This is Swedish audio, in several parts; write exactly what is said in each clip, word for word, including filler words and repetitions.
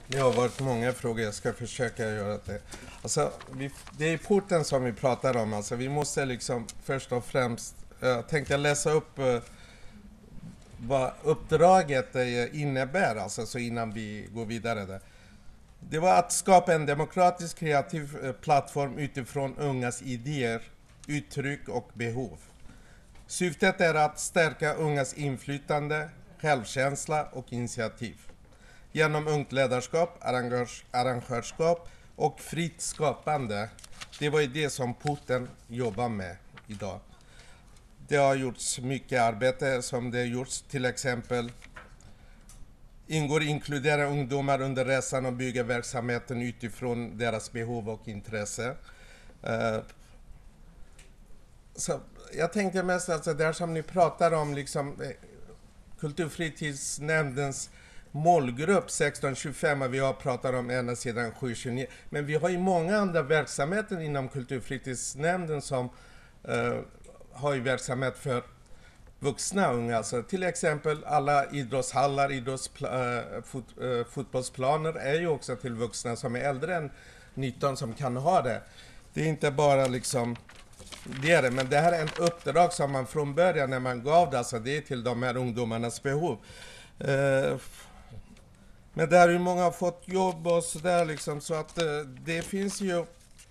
Det har varit många frågor, jag ska försöka göra det. Alltså, vi, det är porten som vi pratar om. Alltså, vi måste liksom först och främst, jag tänkte läsa upp uh, vad uppdraget uh, innebär, alltså, så innan vi går vidare där. Det var att skapa en demokratisk kreativ uh, plattform utifrån ungas idéer, uttryck och behov. Syftet är att stärka ungas inflytande, självkänsla och initiativ. Genom ungt ledarskap, arrangörs, arrangörskap och fritt skapande. Det var ju det som porten jobbar med idag. Det har gjorts mycket arbete som det har gjorts, till exempel ingår inkludera ungdomar under resan och bygga verksamheten utifrån deras behov och intresse. Uh, så jag tänkte mest alltså där som ni pratar om liksom eh, Kulturfritidsnämndens målgrupp sexton tjugofem, och vi har pratat om ena sidan sju tjugonio. Men vi har ju många andra verksamheter inom Kulturfritidsnämnden som uh, har ju verksamhet för vuxna unga. Alltså, till exempel alla idrottshallar, idrottspl- uh, fot- uh, fotbollsplaner är ju också till vuxna som är äldre än nitton som kan ha det. Det är inte bara liksom det är det, men det här är ett uppdrag som man från början när man gav det, alltså det är till de här ungdomarnas behov. Uh, Men där hur många har fått jobb och sådär liksom, så att uh, det finns ju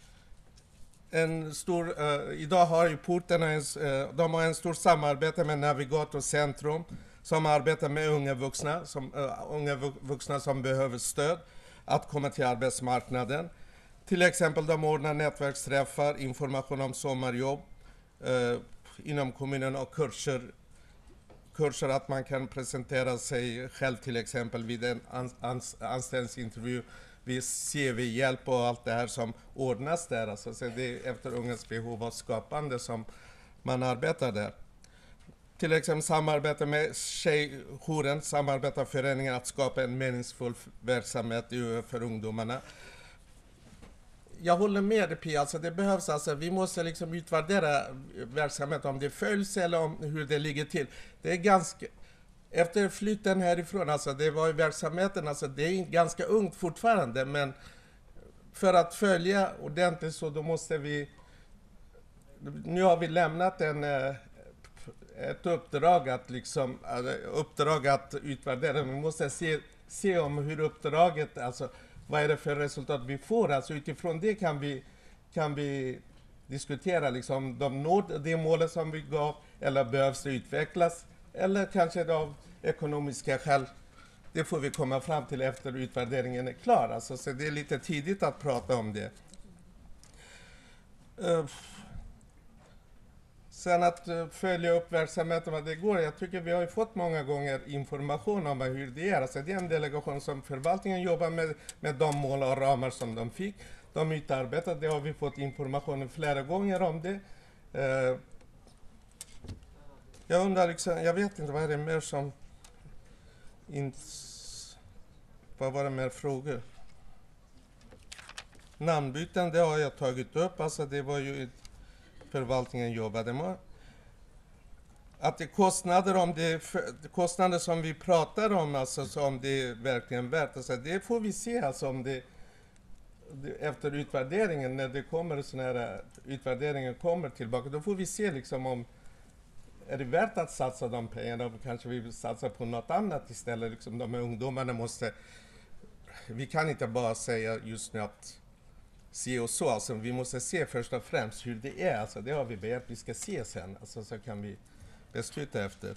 en stor, uh, idag har ju porten en, uh, de har en stor samarbete med Navigator Centrum som arbetar med unga vuxna, som, uh, unga vuxna som behöver stöd att komma till arbetsmarknaden. Till exempel de ordnar nätverksträffar, information om sommarjobb uh, inom kommunen och kurser kurser att man kan presentera sig själv till exempel vid en ans- anställningsintervju, vid C V-hjälp och allt det här som ordnas där. Alltså, så det är efter ungas behov av skapande som man arbetar där. Till exempel samarbete med Tjejjouren, samarbetarföreningen att skapa en meningsfull verksamhet för ungdomarna. Jag håller med dig, Pia, alltså det behövs, alltså vi måste liksom utvärdera verksamheten om det följs eller om hur det ligger till. Det är ganska, efter flytten härifrån, alltså det var ju verksamheten, alltså det är ganska ungt fortfarande, men för att följa ordentligt så då måste vi, nu har vi lämnat en, ett uppdrag att liksom, uppdrag att utvärdera, vi måste se, se om hur uppdraget, alltså vad är det för resultat vi får? Alltså utifrån det kan vi, kan vi diskutera liksom de når det målet som vi gav, eller behövs det utvecklas, eller kanske det av ekonomiska skäl. Det får vi komma fram till efter utvärderingen är klar. Alltså, så det är lite tidigt att prata om det. Uh, sen att uh, följa upp verksamheten vad det går. Jag tycker vi har ju fått många gånger information om hur det är. Alltså, det är en delegation som förvaltningen jobbar med, med de mål och ramar som de fick. De utarbetat, det har vi fått information flera gånger om det. Uh, jag undrar liksom, jag vet inte vad är det mer som inte, vad var det mer frågor? Namnbyten, det har jag tagit upp, alltså det var ju förvaltningen jobbade med. Att det kostnader, om det kostnader som vi pratar om, alltså som det är verkligen värt, alltså det får vi se, alltså om det, det efter utvärderingen, när det kommer sån här utvärderingen kommer tillbaka, då får vi se liksom om är det värt att satsa de pengarna, och kanske vi vill satsa på något annat istället. Liksom de här ungdomarna måste, vi kan inte bara säga just nu att se och så, alltså vi måste se först och främst hur det är, alltså det har vi begärt, vi ska se sen, alltså så kan vi besluta efter.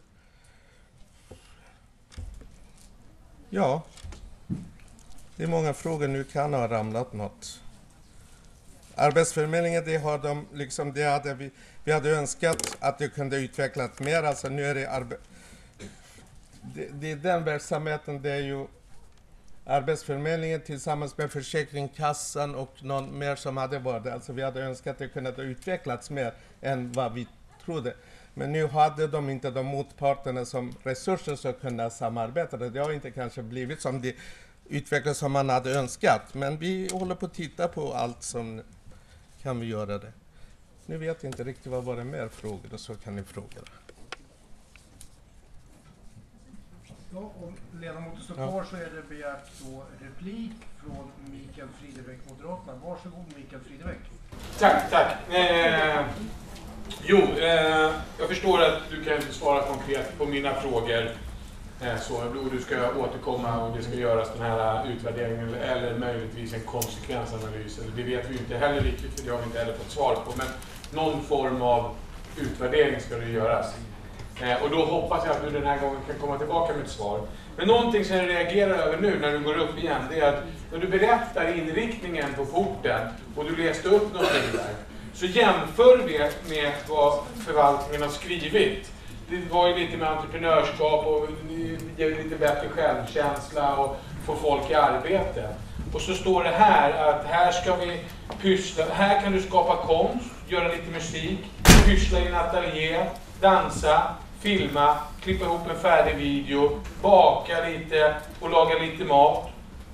Ja, det är många frågor, nu kan ha ramlat något. Arbetsförmedlingen, det har de liksom, det hade vi, vi hade önskat att det kunde utvecklas mer, alltså nu är det arbe- det, det är den verksamheten, det är ju Arbetsförmedlingen tillsammans med Försäkringskassan och någon mer som hade varit, alltså vi hade önskat att det kunde ha utvecklats mer än vad vi trodde. Men nu hade de inte de motparterna som resurser som kunde samarbeta. Det har inte kanske blivit som det utvecklas som man hade önskat. Men vi håller på att titta på allt som kan vi göra det. Nu vet jag inte riktigt vad var det mer frågor, och så kan ni fråga. Ja, om ledamoten står kvar så är det begärt då replik från Mikael Fridebäck, Moderaterna. Varsågod Mikael Fridebäck. Tack, tack. Eh, jo, eh, jag förstår att du kan inte svara konkret på mina frågor. Eh, så, och du ska återkomma och det ska göras den här utvärderingen eller, eller möjligtvis en konsekvensanalys. Det vet vi inte heller riktigt, för det har vi inte heller fått svar på. Men någon form av utvärdering ska det göras. Eh, och då hoppas jag att du den här gången kan komma tillbaka med ett svar. Men någonting som jag reagerar över nu när du går upp igen, det är att när du berättar inriktningen på porten och du läste upp någonting där, så jämför det med vad förvaltningen har skrivit. Det var ju lite med entreprenörskap och lite bättre självkänsla och få folk i arbete. Och så står det här att här ska vi pyssla, här kan du skapa konst, göra lite musik, pyssla i en ateljé, dansa, filma, klippa ihop en färdig video, baka lite och laga lite mat.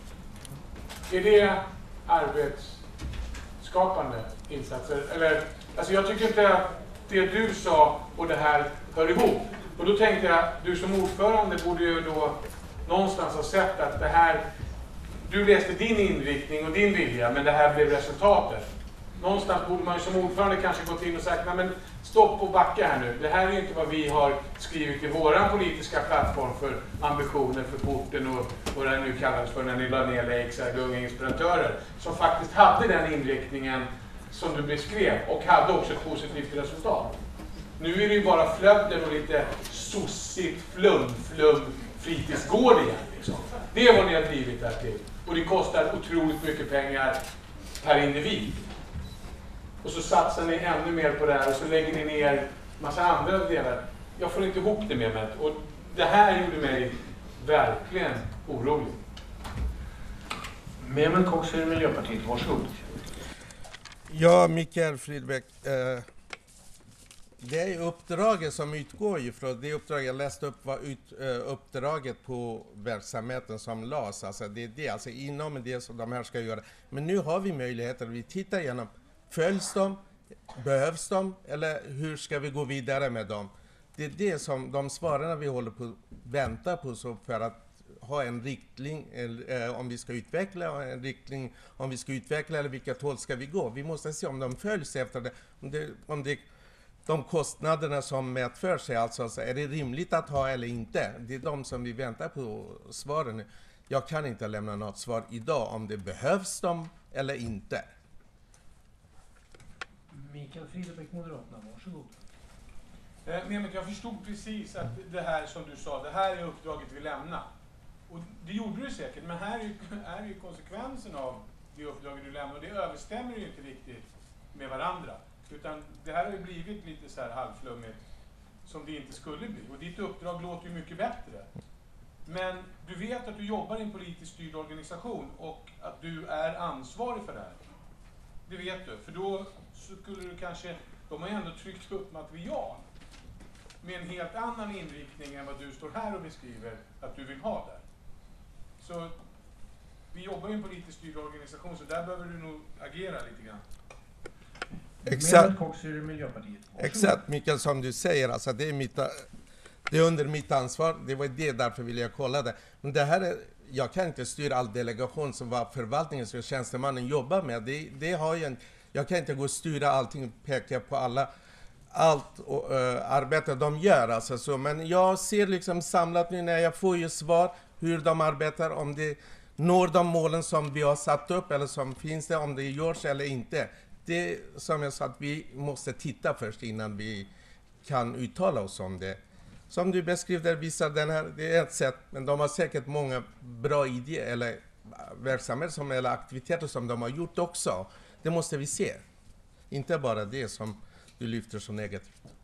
Är det arbetsskapande insatser? Eller, alltså jag tycker inte att det du sa och det här hör ihop. Och då tänkte jag, du som ordförande borde ju då någonstans ha sett att det här, du läste din inriktning och din vilja, men det här blev resultatet. Någonstans borde man ju som ordförande kanske gått in och sagt, nej men stopp och backa här nu. Det här är inte vad vi har skrivit i våran politiska plattform för ambitioner för porten och vad det nu kallas för när ni la ner Lakeside och Unga Inspiratörer. Som faktiskt hade den inriktningen som du beskrev och hade också ett positivt resultat. Nu är det ju bara flöden och lite sossigt flum-flum fritidsgård igen. Liksom. Det är vad ni har drivit där till. Och det kostar otroligt mycket pengar per individ. Och så satsar ni ännu mer på det här och så lägger ni ner massa andra delar. Jag får inte ihop det med mig. Och det här gjorde mig verkligen orolig. Mehmet Koksur, Miljöpartiet, varsågod. Ja, Mikael Fridebäck. Eh, det är uppdraget som utgår ifrån, det uppdrag jag läste upp var ut, eh, uppdraget på verksamheten som lades. Alltså det är det, alltså inom det som de här ska göra. Men nu har vi möjligheter, vi tittar igenom. Följs de? Behövs de? Eller hur ska vi gå vidare med dem? Det är det som de svaren vi håller på att vänta på, så för att ha en riktning eh, om vi ska utveckla, en riktning om vi ska utveckla eller vilket håll ska vi gå. Vi måste se om de följs efter det. Om det, om det de kostnaderna som medför sig, alltså, alltså är det rimligt att ha eller inte? Det är de som vi väntar på svaren nu. Jag kan inte lämna något svar idag om det behövs dem eller inte. Mikael Fridebäck, Moderaterna, varsågod. Eh, men jag förstod precis att det här som du sa, det här är uppdraget vi lämnar. Och det gjorde du säkert, men här är ju, är ju konsekvensen av det uppdraget du lämnar. Och det överstämmer ju inte riktigt med varandra. Utan det här har ju blivit lite så här halvflummigt som det inte skulle bli. Och ditt uppdrag låter ju mycket bättre. Men du vet att du jobbar i en politiskt styrd organisation och att du är ansvarig för det här. Det vet du, för då skulle du kanske, de har ju ändå tryckt upp material med en helt annan inriktning än vad du står här och beskriver att du vill ha där. Så vi jobbar i en politiskt styrd organisation, så där behöver du nog agera lite grann. Exakt, Miljöpartiet. exakt Mikael, som du säger, alltså det är, mitt, det är under mitt ansvar, det var det, därför vill jag kolla det. Men det här är, jag kan inte styra all delegation som var förvaltningens och tjänstemannen jobbar med. Det, det har ju en, jag kan inte gå och styra allting och peka på alla, allt och, uh, arbete de gör. Alltså, så. Men jag ser liksom samlat nu när jag får ju svar hur de arbetar, om det når de målen som vi har satt upp eller som finns det, om det görs eller inte. Det som jag sa, att vi måste titta först innan vi kan uttala oss om det. Som du beskrev där, visar den här, det är ett sätt, men de har säkert många bra idéer eller verksamheter som, eller aktiviteter som de har gjort också. Det måste vi se. Inte bara det som du lyfter så negativt.